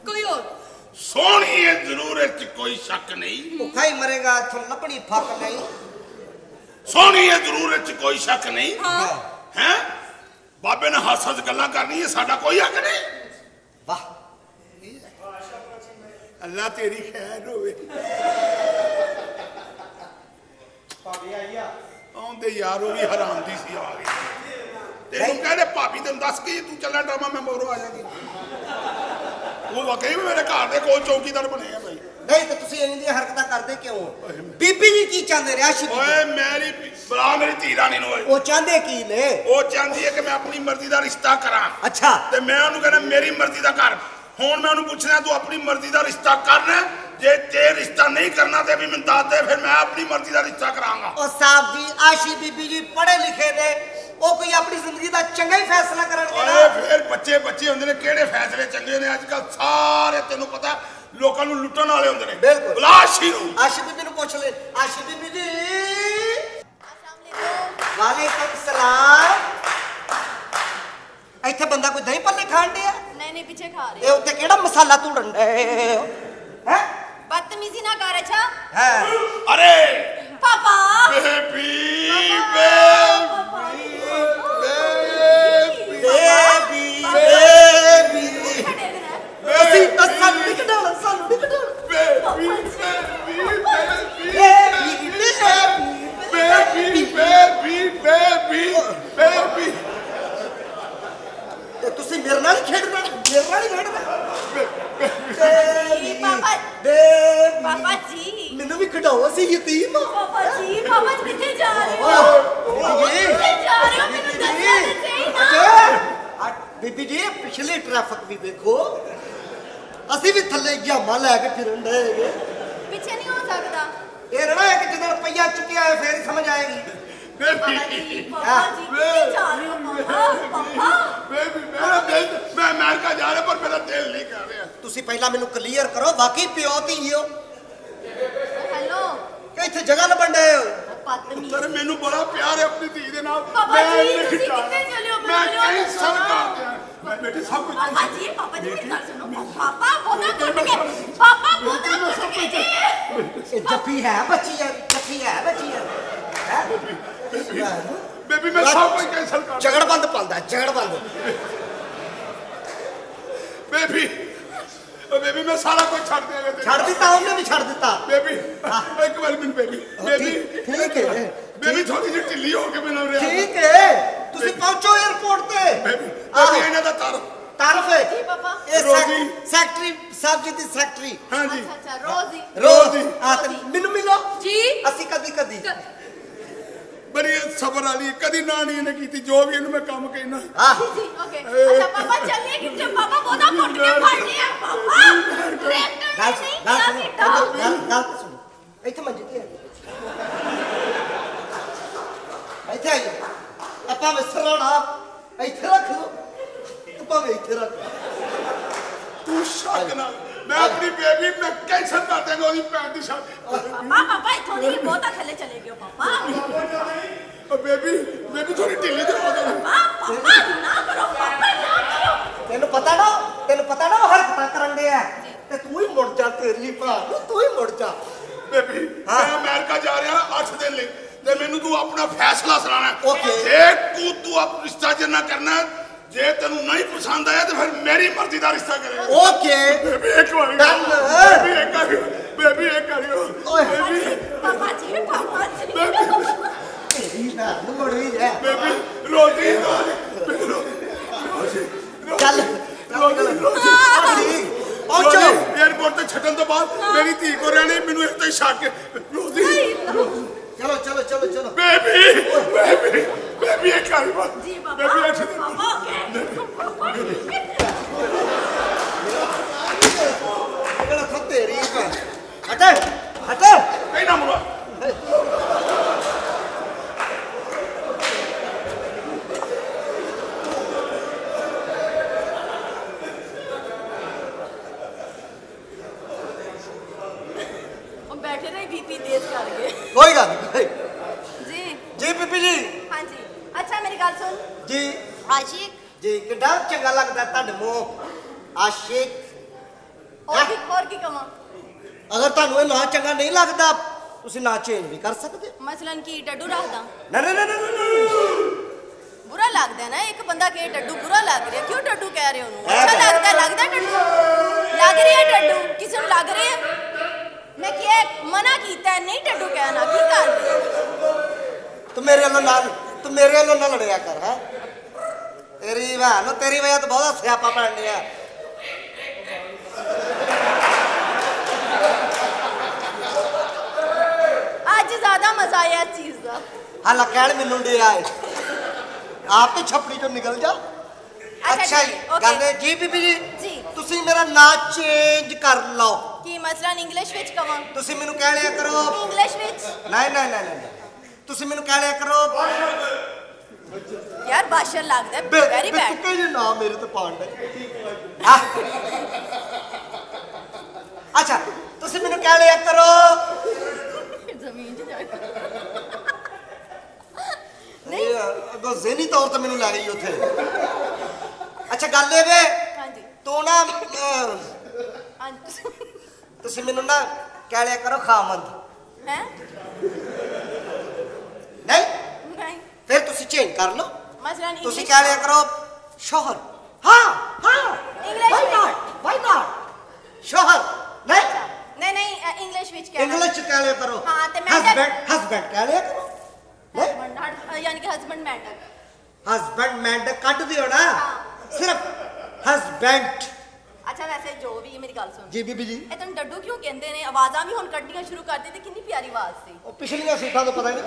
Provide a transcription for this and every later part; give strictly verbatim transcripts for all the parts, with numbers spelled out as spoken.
कोई और सोहनी है जरूर, कोई शक नहीं। भुखा ही मरेगा, इथों लभनी फक नहीं। सोहनी है जरूर, कोई शक नहीं। हाँ। हैं बाबे ने हस हस गल्लां करनी है, साडा कोई हक नहीं। वाह अल्लाह तेरी खैर होवे। भाभी आई आ आंदे यार वो भी हराम दी सी आ गई। तेनू कहने भाभी तेन दस के तू चलना ड्रामा मैं मोरो आ जागी। वो वाकई में मेरे घर दे कोल चौकीदार बने हैं भाई। नहीं तो तुसी इंज दी हरकतां करदे क्यों? बीबी जी की चाहते रे आशी? ओए मेरी बला मेरी धी रानी नु ओए। वो चाहते की ने? वो चाहती है कि मैं अपनी मर्जी दा रिश्ता करा। अच्छा ते मैं ओनू कहना मेरी मर्जी दा कर। हुण मैं ओनू पूछना तू अपनी मर्जी दा रिश्ता करना जे ते रिश्ता नहीं करना ते भी मैं दस दे, फिर मैं अपनी मर्जी दा रिश्ता करांगा। ओ साहब जी आशी बीबी जी पढ़े लिखे ने, ओ कोई अपनी जिंदगी दा चंगा ही फैसला करनगे ना। ओए फिर बच्चे बच्चे हुंदे ने, केड़े फैसले चंगे ने आजकल सारे तेनू पता लोकां नू लुटण वाले हुंदे ने। बिल्कुल। बुला आशी नू। आशी बीबी नू पूछ ले। आशी बीबी जी वालेकुम सलाम। इत्थे बंदा कोई दही पल्ले खाण दिया? नहीं नहीं पीछे खा रहे। ए उत्ते केड़ा मसाला तुड़न दे हैं? बदतमीजी ना कर। अच्छा है अरे पापा बेबी बेबी बेबी ਅਸੀਂ ਤਾਂ ਸਾਨੂੰ ਨਹੀਂ ਕਢਾਉਣਾ, ਸਾਨੂੰ ਨਹੀਂ ਕਢਾਉਣਾ। बेबी बेबी बेबी बेबी ਤੁਸੀਂ ਮੇਰੇ ਨਾਲ ਹੀ ਖੇਡਣਾ, ਮੇਰੇ ਨਾਲ ਹੀ ਖੇਡਣਾ। पापा बेबी पापा जी ਮੈਨੂੰ ਵੀ ਖਿਡਾਓ, ਅਸੀਂ ਯਤੀਮ ਹਾਂ। पापा जी पापा जी किथे जा रहे हो? ਬੀਬੀ किथे जा रहे हो? मैंने दस ਬੀਬੀ ਬੀਬੀ ਜੀ ਪਿਛਲੇ ਟ੍ਰੈਫਿਕ ਵੀ ਵੇਖੋ, ਅਸੀਂ ਵੀ ਥੱਲੇ ਗਿਆਮਾਂ ਲੈ ਕੇ ਫਿਰਨ ਡਏ ਹੈਗੇ। पीछे नहीं हो सकता। ਇਹ ਰਣਾ ਹੈ ਕਿ ਜਦੋਂ ਰੁਪਈਆ ਚੁੱਕਿਆ ਹੈ ਫੇਰ ਹੀ ਸਮਝ ਆਏਗੀ। पापा जी पापा जी किथे जा रहे हो? पापा पापा बेबी मेरा दिल, मैं अमेरिका जा रहा पर मेरा दिल नहीं कर रहा। ਤੁਸੀਂ ਪਹਿਲਾਂ ਮੈਨੂੰ ਕਲੀਅਰ ਕਰੋ, ਵਾਕਈ ਪਿਓ ਧੀ ਹੋ हेलो ਕਿ ਇੱਥੇ ਜਗ੍ਹਾ ਲੱਭਣ ਡਏ ਹੋ? बदतमीज। सर मैनू बड़ा प्यार है अपनी धी दे नाल। पापा मैं जी, नहीं तुसी चाहता। किथे चले हो? मैं बोलो कहीं तो सब सुनो। कर दिया। मैं बेटी सब कुछ पापा जी पापा जी मेरी बात सुनो। पापा बोला टूट के पापा बोला टूट के जी। ਇਹ ਜੱਫੀ ਹੈ ਬੱਚੀ ਹੈ, ਜੱਫੀ ਹੈ ਬੱਚੀ ਹੈ। बेबी मैं सब कुछ कैंसिल कर। ਝਗੜਬੰਦ ਪਾਉਂਦਾ, ਝਗੜਬੰਦ। बेबी ओ बेबी मैं सारा कुछ छोड़ दिया। ਛੱਡ ਦਿੱਤਾ, ਉਹਨੇ ਵੀ ਛੱਡ ਦਿੱਤਾ। बेबी एक बार मिन बेबी बेबी ठीक है बेबी थोड़ी सी ढिल्ली हो के मैंने रे। ठीक है ਤੁਸੀਂ ਪਹੁੰਚੋ 에어ਪੋਰਟ ਤੇ। बेबी बेबी इन्हें दा तार ਤਾਰਫ ਹੈ जी पापा। ਇਹ रोजी। ਸੈਕਟਰੀ ਸਾਹਿਬ ਜੀ ਦੀ ਸੈਕਟਰੀ हां जी अच्छा अच्छा रोजी ਰੋਜ਼ ਆ ਤੇ ਮੈਨੂੰ ਮਿਲੋ जी ਅਸੀਂ ਕਦੀ ਕਦੀ बड़ी सबर वाली कदी ना नहीं ने कीती जो भी इन्हें मैं काम कहना। ਹਾਂ जी ओके। अच्छा पापा चलिए कि पापा बोला टूट के फट गया पापा। ट्रैक्टर ਗੱਲ नहीं ਗੱਲ क्या ਸੁਣੋ, बेटा? ਗੱਲ ਗੱਲ ਤਾਂ ਸੁਣੋ। ਇੱਥੇ ਮੰਜੀ ਤੇ ਇੱਥੇ ਆਈ ਆਪਾਂ ਵਿਸਰਣਾ ਇੱਥੇ ਰੱਖ ਲਓ, ਆਪਾਂ ਵੀ ਇੱਥੇ ਰੱਖ। तू शक ना मैं अपनी बेबी मैं कैंसिल कर देंगे ओदी पैर दी शादी। पापा पापा थोड़ी की बहुत थले चले गए पापा। ओ बेबी बेबी थोड़ी ढीली दे दो। पापा ना करो पापा ना करो। ਤੈਨੂੰ ਪਤਾ ਨਾ, ਤੈਨੂੰ ਪਤਾ ਨਾ ਉਹ ਹਰਕਤਾਂ ਕਰਨ ਦੇ ਆ ਤੇ ਤੂੰ ਹੀ ਮੁੜ ਜਾ, ਤੇਰੀ ਭਰਾ ਨੂੰ ਤੂੰ ਹੀ ਮੁੜ ਜਾ। बेबी मैं अमेरिका जा रहा आठ दिन ले ते मेनू तू अपना फैसला सुनाना। ओके। जे तू तू अब रिश्ता जन्ना करना जे तेनू नहीं पसंद आया तो फिर मेरी मर्जी दा रिश्ता करे। ओके बेबी एक बार डन। बेबी एक बार बेबी एक करियो ओए पापा जी पापा जी ਤੇਰੀ ਭੈਣ ਨੂੰ ਮੁੜ ਵੀ ਜਾ। बेबी रोजी रोजी ਚੱਲ रोजी रोजी ਪਹੁੰਚੋ। एयरपोर्ट ਤੇ ਛੱਡਣ ਤੋਂ ਬਾਅਦ ਮੇਰੀ ਧੀ ਕੋ ਰਹਿਣੇ ਮੈਨੂੰ ਇੱਕ ਤੇ ਸ਼ੱਕ रोजी ਚਲੋ ਚਲੋ ਚਲੋ ਚਲੋ। बेबी बेबी बेबी एक करी बात जी पापा बेबी एक पापा ओके ਕਿਹੜਾ ਖੋ ਤੇਰੀ ਭੈਣ। ਹਟ ਹਟ ਨਹੀਂ ਨਾ ਮੁਰਾ बैठे नहीं बीपी तेज कर गए। ਕੋਈ ਗੱਲ ਨਹੀਂ। जी ਜੀ ਬੀਬੀ ਜੀ हाँ जी अच्छा मेरी गल सुन ਜੀ आशिक ਜੀ ਕਿੱਡਾ ਚੰਗਾ ਲੱਗਦਾ ਤੁਹਾਡੇ ਮੂੰਹ। ਆਸ਼ਿਕ ਹੋਰ ਕੀ ਹੋਰ ਕੀ ਕਵਾਂ? ਅਗਰ ਤੁਹਾਨੂੰ ਇਹ ਨਾਂ ਚੰਗਾ ਨਹੀਂ ਲੱਗਦਾ ਤੁਸੀਂ ਨਾਂ ਚੇਂਜ ਵੀ ਕਰ ਸਕਦੇ ਹੋ। ਮਸਲਨ ਕੀ ਡੱਡੂ ਰੱਖਦਾ? ਨਾ ਨਾ ਨਾ ਨਾ ਨਾ। बुरा लगता है ना एक बंदा के डड्डू बुरा लग रहा है, क्यों डड्डू कह रहे हो? है अच्छा बे। लगता है, लगता है डड्डू लग रही है, डड्डू किसी को लग रही है। मैं क्या मना कीता है नहीं डड्डू कहना की कर रही है? तू मेरे वालों ना तू मेरे वालों ना लड़िया कर है। तेरी बहन तेरी वजह तो बहुत स्यापा पड़नी है। आज ज्यादा मजा आया इस चीज का। हां कहण मैनू दे आए आप तो छपड़ी चो निकल जा। अच्छा जी गल जी बीबी जी जी तुसी मेरा नाम चेंज कर लो। की मसलन इंग्लिश विच कवां? तुसी मेनू कह लिया करो इंग्लिश विच। नहीं नहीं नहीं नहीं तुसी मेनू कह लिया करो यार भाषण लगदा है वेरी बैड। तुके जे नाम मेरे तो पाण दे। अच्छा तुसी मेनू कह लिया करो जमीन च जाके नहीं अगो ज़हनी तौर ते मेनू लै गई उथे। अच्छा गल ए वे हां जी तू ना हां तुसी मेनू ना कह लिया करो खामंद। हैं नहीं नहीं फिर तुसी चेंज कर लो मसलन तुसी इंग्लिश कह लिया करो शोहर। हाँ हाँ इंग्लिश व्हाई में। नॉट व्हाई नॉट शोहर नहीं नहीं नहीं इंग्लिश विच कहना। इंग्लिश च कह लिया करो हाँ, ते मैं हस्बैंड हस्बैंड कह लिया करो हस्बैंड यानी कि हस्बैंड मैटर। हस्बैंड मैंड कट दियो ना हाँ। सिर्फ हस्बैंड। अच्छा वैसे जो भी है मेरी गल सुन जी बीबी जी ਇਹ ਤੈਨੂੰ ਡੱਡੂ ਕਿਉਂ ਕਹਿੰਦੇ ਨੇ? ਆਵਾਜ਼ਾਂ ਵੀ ਹੁਣ ਕੱਢਣੀਆਂ ਸ਼ੁਰੂ ਕਰ ਦਿੱਤੀ, ਕਿੰਨੀ ਪਿਆਰੀ ਆਵਾਜ਼ ਸੀ। ਉਹ ਪਿਛਲੀਆਂ ਸੀਟਾਂ ਤੋਂ ਪਤਾ ਨਹੀਂ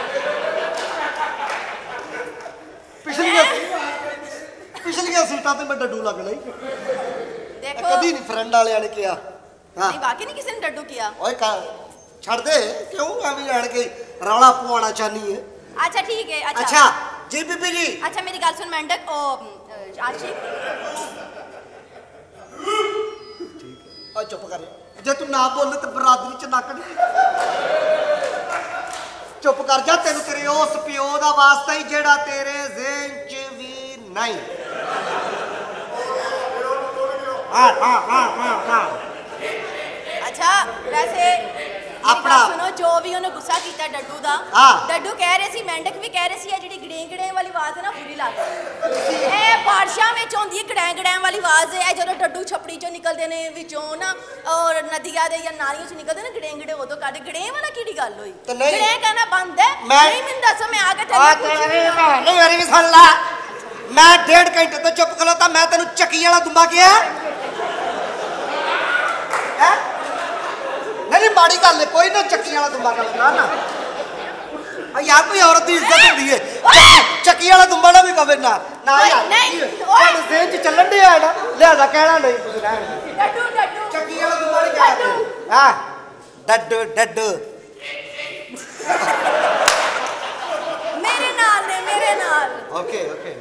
ਪਿਛਲੀਆਂ ਪਿਛਲੀਆਂ ਸੀਟਾਂ ਤੇ ਮੈਂ ਡੱਡੂ ਲੱਗਣਾ ਹੀ ਦੇਖੋ ਕਦੀ ਨਹੀਂ ਫਰੈਂਡ ਵਾਲਿਆਂ ਨੇ ਕਿਹਾ। ਹਾਂ ਨਹੀਂ ਵਾਕਈ ਨਹੀਂ ਕਿਸੇ ਨੇ ਡੱਡੂ ਕਿਹਾ। ਓਏ ਛੱਡ ਦੇ ਕਿਉਂ ਐਵੇਂ ਆਣ ਕੇ ਰੌਲਾ ਪਵਾਉਣਾ ਚਾਹਨੀ ਹੈ। अच्छा ठीक है। अच्छा अच्छा जी बीबी जी अच्छा मेरी गल सुन मेंढक ओ आशिक ਆ ਚੁੱਪ ਕਰ ਜੇ ਤੂੰ ਨਾ ਬੋਲੇ ਤੇ ਬਰਾਦਰੀ ਚ ਨੱਕ ਨਹੀਂ ਚੁੱਪ ਕਰ ਜਾ ਤੈਨੂੰ ਤੇਰੇ ਉਸ ਪਿਓ ਦਾ ਵਾਸਤਾ ਹੀ ਜਿਹੜਾ ਤੇਰੇ ਜ਼ਿਹਨ ਚ ਵੀ ਨਹੀਂ। ਹਾਂ ਹਾਂ ਹਾਂ ਹਾਂ ਹਾਂ अच्छा वैसे अपना सुनो जो भी उन्हें गुस्सा किया डड्डू दा हाँ। डड्डू कह रहे सी मेंढक भी कह रहे सी ਜਿਹੜੀ ਗੜੇ ਗੜੇ ਵਾਲੀ ਆਵਾਜ਼ ਹੈ ਨਾ ਬੁਰੀ ਲੱਗਦੀ ਇਹ ਬਾਰਿਸ਼ਾਂ ਵਿੱਚ ਆਉਂਦੀ ਹੈ ਗੜੇ ਗੜੇ ਵਾਲੀ ਆਵਾਜ਼ ਹੈ ਜਦੋਂ ਡੱਡੂ ਛਪੜੀ ਚੋਂ ਨਿਕਲਦੇ ਨੇ ਵਿੱਚੋਂ ਨਾ ਔਰ ਨਦੀਆਂ ਦੇ ਜਾਂ ਨਾਲੀਆਂ ਚੋਂ ਨਿਕਲਦੇ ਨੇ ਗੜੇ ਗੜੇ ਉਦੋਂ ਕਰਦੇ ਗੜੇ ਵਾਲਾ ਕਿਹੜੀ ਗੱਲ ਹੋਈ? ਗੜੇ ਕਹਿਣਾ ਬੰਦ ਹੈ ਨਹੀਂ ਮੈਨੂੰ ਦੱਸੋ ਮੈਂ ਆ ਕੇ ਤੈਨੂੰ ਪੁੱਛੂੰਗੀ। ਨਹੀਂ ਮੇਰੀ ਵੀ ਸੁਣ ਲੈ ਮੈਂ ਡੇਢ ਘੰਟੇ ਤੋਂ ਚੁੱਪ ਖਲੋਤਾ ਮੈਂ ਤੈਨੂੰ ਚੱਕੀ ਵਾਲਾ ਦੁੰਬਾ ਕਿਹਾ ਹੈ? नहीं माड़ी गल है कोई ना चक्की वाला दुम्बा कर ना ना यार कोई औरत की इज्जत होती है चक्की वाला दुम्बा ना भी कवे ना ना यार नहीं तेरे ज़हन च चलन दे है ना लिहाजा कहना नहीं कुछ रहन डड्डू डड्डू चक्की वाला दुम्बा नहीं कहते हां डड्डू डड्डू मेरे नाल ने मेरे नाल ओके ओके